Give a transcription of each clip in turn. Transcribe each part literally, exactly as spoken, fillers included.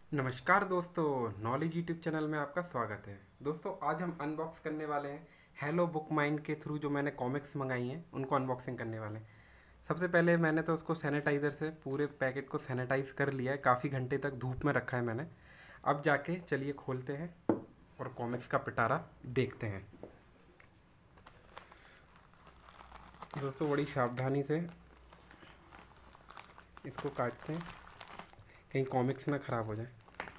नमस्कार दोस्तों, knowledge YouTube channel में आपका स्वागत है। दोस्तों आज हम अनबॉक्स करने वाले हैं हेलो बुक माइंड के थ्रू जो मैंने कॉमिक्स मंगाई हैं उनको अनबॉक्सिंग करने वाले हैं। सबसे पहले मैंने तो उसको सैनिटाइज़र से पूरे पैकेट को सैनिटाइज कर लिया है, काफ़ी घंटे तक धूप में रखा है मैंने। अब जाके चलिए खोलते हैं और कॉमिक्स का पिटारा देखते हैं। दोस्तों बड़ी सावधानी से इसको काटते हैं, कहीं कॉमिक्स ना ख़राब हो जाए।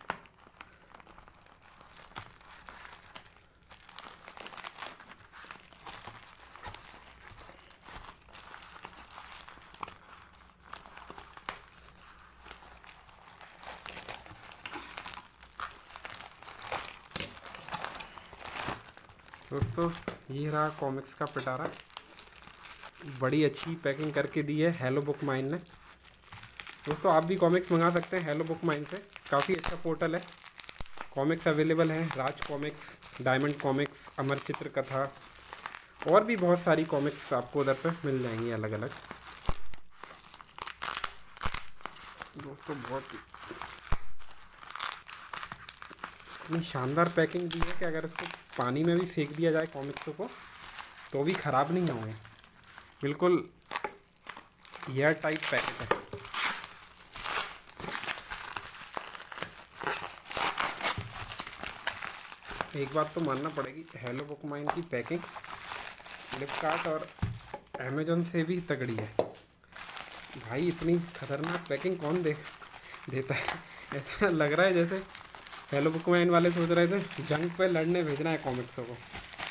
दोस्तों ये रहा कॉमिक्स का पिटारा, बड़ी अच्छी पैकिंग करके दी है हेलो बुक माइंड ने। दोस्तों आप भी कॉमिक्स मंगा सकते हैं हेलो बुक माइंड से, काफ़ी अच्छा पोर्टल है। कॉमिक्स अवेलेबल हैं, Raj comics, diamond comics, Amar Chitra Katha और भी बहुत सारी कॉमिक्स आपको उधर पे मिल जाएंगी अलग अलग। दोस्तों बहुत इतनी शानदार पैकिंग दी है कि अगर इसको पानी में भी फेंक दिया जाए कॉमिक्सों को तो भी ख़राब नहीं होंगे, बिल्कुल एयर टाइट पैकेट है। एक बात तो मानना पड़ेगी, हेलो बुक माइंड की पैकिंग फ्लिपकार्ट और अमेज़न से भी तगड़ी है भाई। इतनी खतरनाक पैकिंग कौन दे देता है? ऐसा लग रहा है जैसे हेलो बुक माइंड वाले सोच रहे थे जंग पे लड़ने भेजना है कॉमिक्सों को।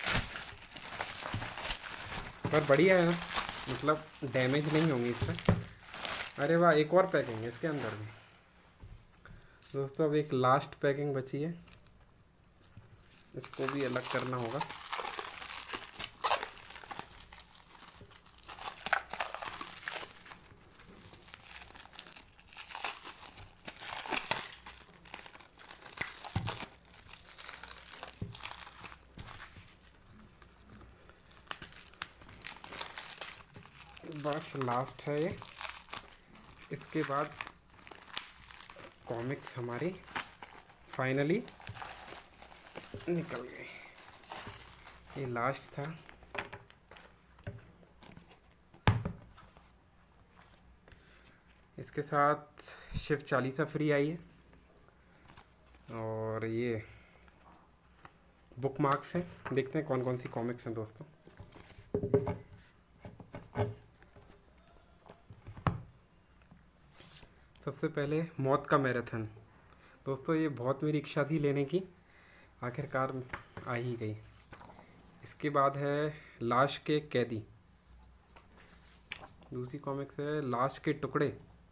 पर बढ़िया है ना, मतलब डैमेज नहीं होंगी इससे। अरे वाह, एक और पैकिंग है इसके अंदर भी। दोस्तों अब एक लास्ट पैकिंग बची है, इसको भी अलग करना होगा। बस लास्ट है ये, इसके बाद कॉमिक्स हमारी फाइनली निकल गई। ये लास्ट था। इसके साथ शिव चालीसा फ्री आई है और ये बुक मार्क्स हैं। देखते हैं कौन कौन सी कॉमिक्स हैं दोस्तों। सबसे पहले मौत का मैराथन। दोस्तों ये बहुत मेरी इच्छा थी लेने की, आखिरकार आ ही गई। इसके बाद है लाश के कैदी। दूसरी कॉमिक्स है लाश के टुकड़े,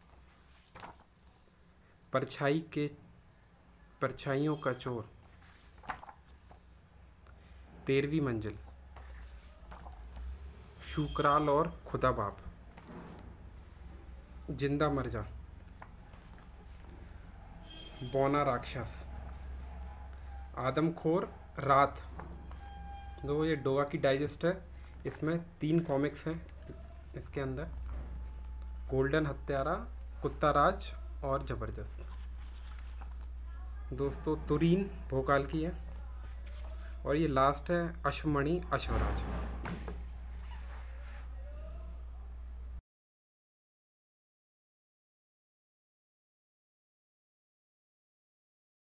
परछाई के परछाइयों का चोर, तेरहवीं मंजिल, शुक्राल और खुदा बाप, जिंदा मर जा, बौना राक्षस, आदमखोर रात। दो ये डोगा की डाइजेस्ट है, इसमें तीन कॉमिक्स हैं इसके अंदर, गोल्डन हत्यारा, कुत्ता राज और ज़बरदस्त। दोस्तों तुरीन भोकाल की है और ये लास्ट है अश्वमणि अश्वराज।